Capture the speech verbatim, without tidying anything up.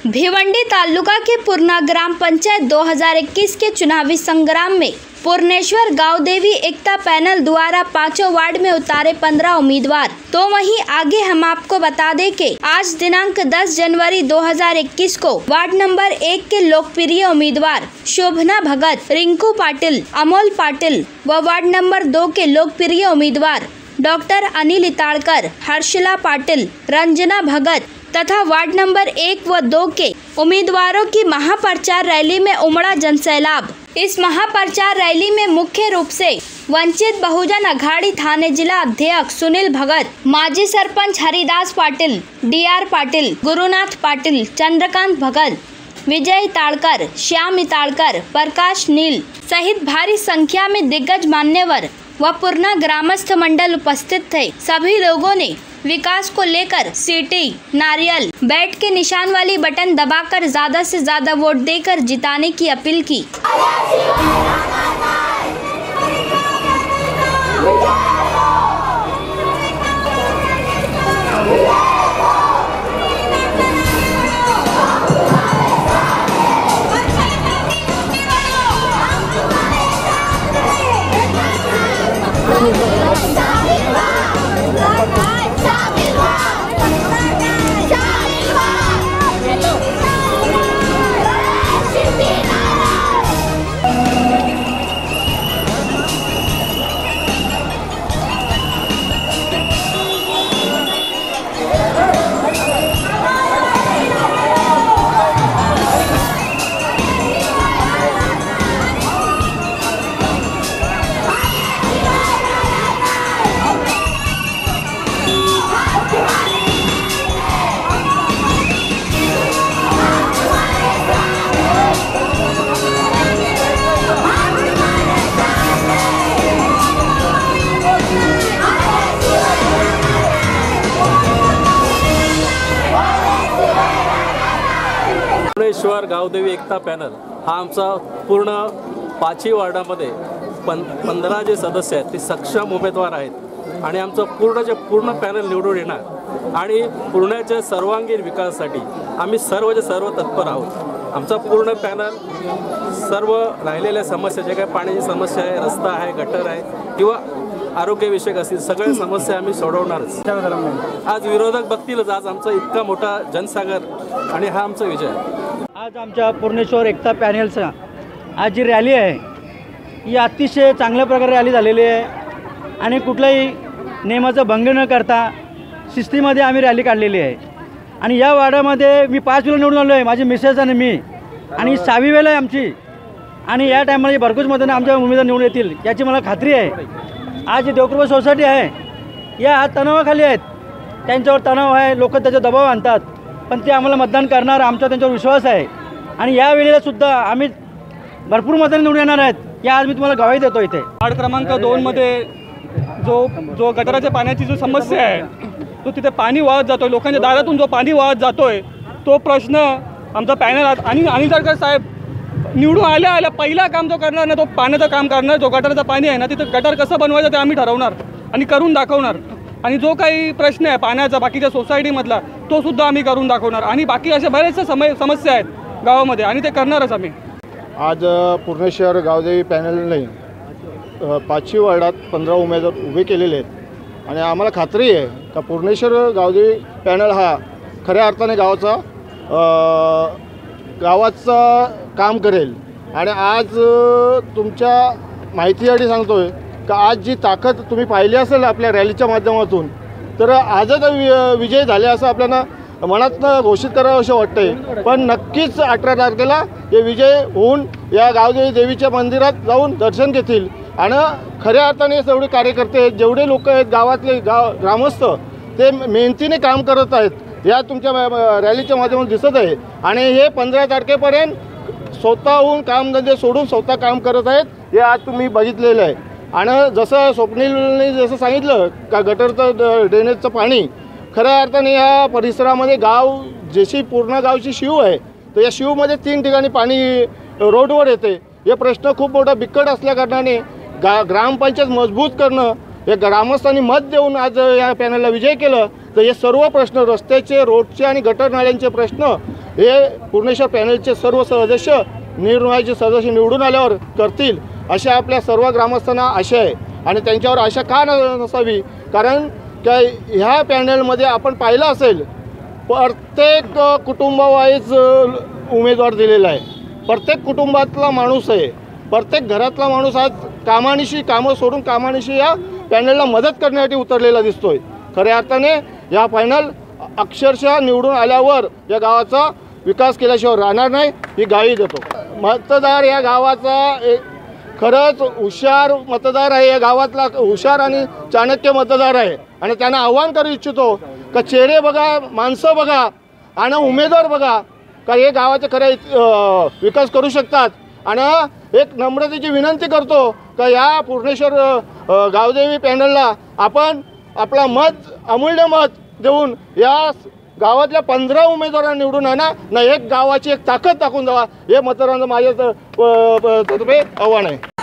भिवंडी तालुका के पूर्णा ग्राम पंचायत दो हज़ार इक्कीस के चुनावी संग्राम में पूर्णेश्वर गांव देवी एकता पैनल द्वारा पांचों वार्ड में उतारे पंद्रह उम्मीदवार। तो वहीं आगे हम आपको बता दें कि आज दिनांक दस जनवरी दो हज़ार इक्कीस को वार्ड नंबर एक के लोकप्रिय उम्मीदवार शोभना भगत, रिंकू पाटिल, अमोल पाटिल व वार्ड नंबर दो के लोकप्रिय उम्मीदवार डॉक्टर अनिल इताड़कर, हर्षला पाटिल, रंजना भगत तथा वार्ड नंबर एक व दो के उम्मीदवारों की महाप्रचार रैली में उमड़ा जनसैलाब। इस महाप्रचार रैली में मुख्य रूप से वंचित बहुजन अघाड़ी थाने जिला अध्यक्ष सुनील भगत, माजी सरपंच हरिदास पाटिल, डी आर पाटिल, गुरुनाथ पाटिल, चंद्रकांत भगत, विजय इताड़कर, श्याम इताड़कर, प्रकाश नील सहित भारी संख्या में दिग्गज मान्यवर व पूर्णा ग्रामस्थ मंडल उपस्थित थे। सभी लोगों ने विकास को लेकर सीटी, नारियल, बैट के निशान वाली बटन दबाकर ज्यादा से ज्यादा वोट देकर जिताने की अपील की। पूर्णेश्वर गावदेवी एकता पॅनल हा आमचा पूर्ण पाचही वार्डामध्ये पं पंधरा जे सदस्य आहेत ते सक्षम उमेदवार आहेत आणि आमचं पूर्ण जे पूर्ण पॅनल निवडून येणार आणि पूर्णाच्या सर्वांगीण विकासासाठी आम्ही सर्व जे सर्व तत्पर आहोत। आमचा पूर्ण पॅनल सर्व राहिलेल्या समस्या जे काही पाण्याची समस्या आहे, रस्ता आहे, गटर आहे किंवा आरोग्यविषयक असतील सगळ्या समस्या आम्ही सोडवणारच। आज विरोधक बघतीलच आज आमचा इतका मोठा जनसागर आणि हा आमचा विजय आहे। आज आमच्या पूर्णेश्वर एकता पॅनलचा आज जी रॅली आहे ही अतिशय चांगल्या प्रकारे रॅली झालेली आहे आणि कुठलाही नियमाचा भंग न करता शिस्तीमध्ये आम्ही रॅली काढलेली आहे। आणि या वार्डामध्ये मी पाच वेळा निवडून आलो आहे, माझी मिसेस आणि मी, आणि सहावी वेळ आहे आमची आणि या टायमाला भरघोस मताने आमच्या उमेदवार निवडून येतील याची मला खात्री आहे। आज जी देवकृपा सोसायटी आहे या आज तणावाखाली आहेत, त्यांच्यावर तणाव आहे, लोक त्याचा दबाव आणतात, पण ते आम्हाला मतदान करणार आमचा त्यांच्यावर विश्वास आहे आणि या वेळेला सुद्धा आम्ही भरपूर मतांनी निवडून येणार आहेत या आज मी तुम्हाला गवाही देतो। इथे वार्ड क्रमांक दोनमध्ये जो जो गटाराच्या पाण्याची जो समस्या आहे तो तिथे पाणी वाहत जातो आहे, लोकांच्या दारातून जो पाणी वाहत जातो आहे तो प्रश्न आमचा पॅनल आणि अनिल इताड़कर साहेब निवडून आल्या आल्या पहिला काम जो करणार ना तो पाण्याचं काम करणार। जो गटाराचं पाणी आहे ना तिथं गटार कसं बनवायचं ते आम्ही ठरवणार आणि करून दाखवणार आणि जो काही प्रश्न आहे पाण्याचा बाकीच्या सोसायटीमधला तो सुद्धा आम्ही करून दाखवणार आणि बाकी अशा बऱ्याचशा समय समस्या आहेत गावामध्ये आणि ते करणारच आम्ही। आज पूर्णेश्वर गावदेवी पॅनलने पाचही वार्डात पंधरा उमेदवार उभे केलेले आहेत आणि आम्हाला खात्री आहे का पूर्णेश्वर गावदेवी पॅनल हा खऱ्या अर्थाने गावाचा गावाचं काम करेल। आणि आज तुमच्या माहितीसाठी सांगतो आहे का आज जी ताकद तुम्ही पाहिली असेल आपल्या रॅलीच्या माध्यमातून तर आजच विजय झाले असं आपल्याला मनातनं घोषित करावं असं वाटतंय। पण नक्कीच अठरा तारखेला हे विजय होऊन या गावदेवी देवीच्या मंदिरात जाऊन दर्शन घेतील आणि खऱ्या अर्थाने जेवढे कार्यकर्ते आहेत, जेवढे लोक आहेत गावातले गाव ग्रामस्थ ते मेहनतीने काम करत आहेत या तुमच्या रॅलीच्या माध्यमातून दिसत आहे आणि हे पंधरा तारखेपर्यंत स्वतःहून कामधंदे सोडून स्वतः काम करत आहेत हे आज तुम्ही बघितलेलं आहे। आणि जसं स्वप्नीलने जसं सांगितलं का गटरचं ड्रेनेजचं पाणी खऱ्या अर्थाने या परिसरामध्ये गाव जशी पूर्ण गावची शिव आहे तर या शिवमध्ये तीन ठिकाणी पाणी रोडवर येते। हे प्रश्न खूप मोठा बिकट असल्याकारणाने गा ग्रामपंचायत मजबूत करणं हे ग्रामस्थांनी मत देऊन आज या पॅनलला विजय केलं तर हे सर्व प्रश्न रस्त्याचे, रोडचे आणि गटर नाल्यांचे प्रश्न हे पूर्णेश्वर पॅनलचे सर्व सदस्य निर्णयाचे सदस्य निवडून आल्यावर करतील अशा आपल्या सर्व ग्रामस्थांना आशा आहे. आणि त्यांच्यावर आशा का न नसावी, कारण त्या ह्या पॅनलमध्ये आपण पाहिलं असेल प्रत्येक कुटुंबावाईज उमेदवार दिलेला आहे. प्रत्येक कुटुंबातला माणूस आहे, प्रत्येक घरातला माणूस आज कामानिशी कामं सोडून कामानिशी या पॅनलला मदत करण्यासाठी उतरलेला दिसतोय. खऱ्या अर्थाने या पॅनल अक्षरशः निवडून आल्यावर या गावाचा विकास केल्याशिवाय राहणार नाही ही ग्वाही देतो. मतदार या गावाचा एक खरंच हुशार मतदार आहे. या गावातला हुशार आणि चाणक्य मतदार आहे. आणि त्यांना आव्हान करू इच्छितो का चेहरे बघा, माणसं बघा आणि उमेदवार बघा का हे गावाचे खरे विकास करू शकतात. आणि एक नम्रतेची विनंती करतो का या पूर्णेश्वर गावदेवी पॅनलला आपण आपला मत, अमूल्य मत देऊन या गावातल्या पंधरा उमेदवारांना निवडून आणा ना, एक गावाची एक ताकद टाकून जावा हे मतदारांचं माझ्या तर्फे आव्हान आहे.